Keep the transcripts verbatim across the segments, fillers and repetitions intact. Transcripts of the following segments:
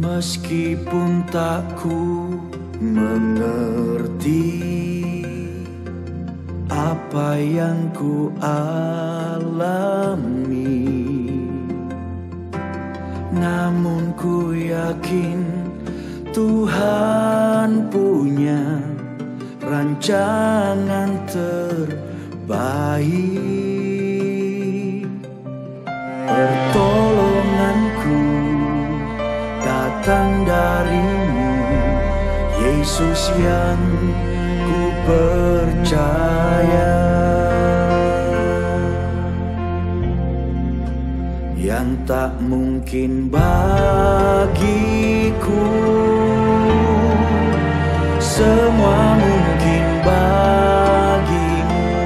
Meskipun tak ku mengerti apa yang ku alami, namun ku yakin Tuhan punya rancangan terbaik. Pertolonganku datang darimu, Yesus yang ku percaya, yang tak mungkin bagiku semua mungkin bagimu.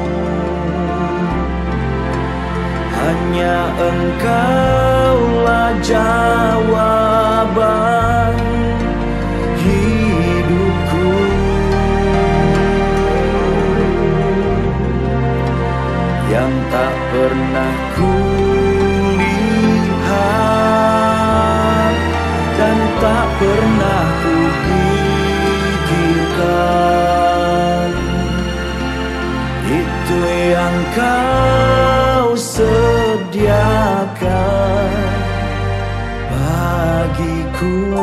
Hanya Engkaulah jawaban hidupku. Yang tak pernah ku lihat dan tak pernah ku pikirkan, itu yang Kau sediakan bagiku.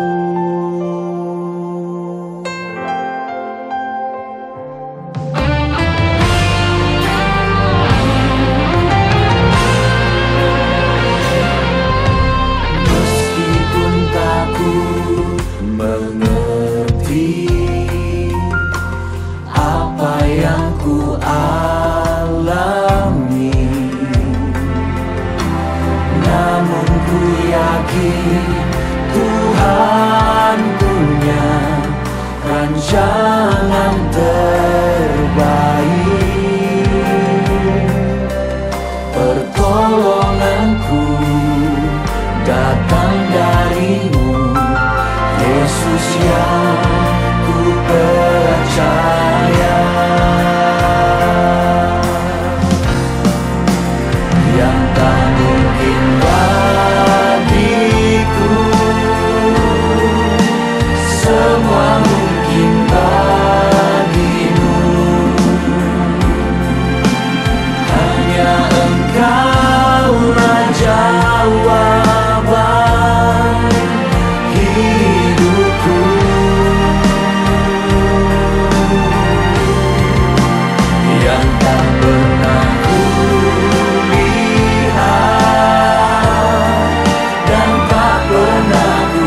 Meskipun tak ku mengerti apa yang ku alami, namun ku yakin Tuhan punya rancangan terbaik. Pertolonganku datang darimu, Yesus yang ku percaya, yang tak mungkin bagiku semua mungkin bagimu. Hanya Engkaulah jawaban hidupku. Yang tak pernah ku lihat dan tak pernah ku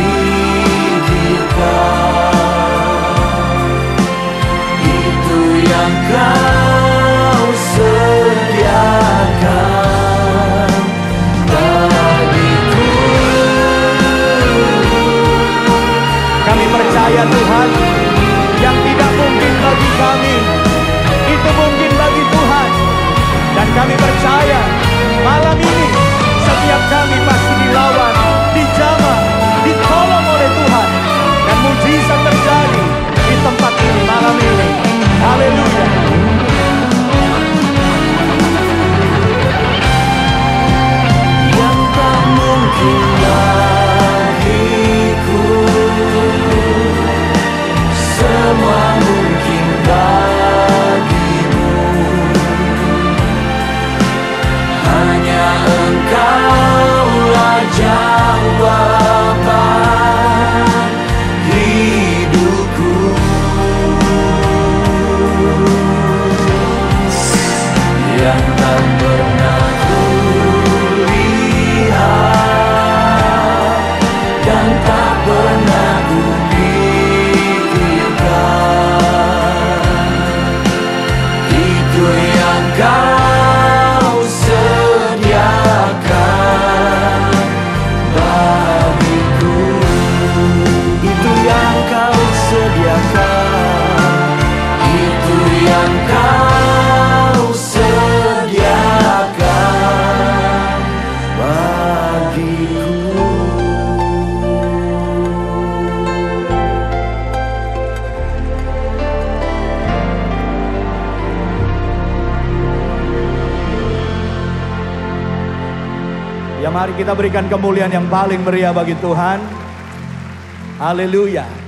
pikirkan, itu yang Kau sediakan bagiku. Kami percaya Tuhan, yang tidak mungkin bagi kami itu mungkin bagi Tuhan. Dan kami percaya malam ini setiap kami pasti dilawan, dijamah, ditolong oleh Tuhan, dan mujizat terjadi di tempat ini malam ini. Haleluya. Yang tak mungkin bagiku semua mungkin bagimu. Hanya Engkaulah jawaban hidupku. Yang tak pernah ku lihat dan tak pernah ku pikirkan, itu yang Kau sediakan bagiku. Itu yang Kau sediakan, itu yang Kau sediakan bagiku. Ya mari kita berikan kemuliaan yang paling meriah bagi Tuhan. Haleluya.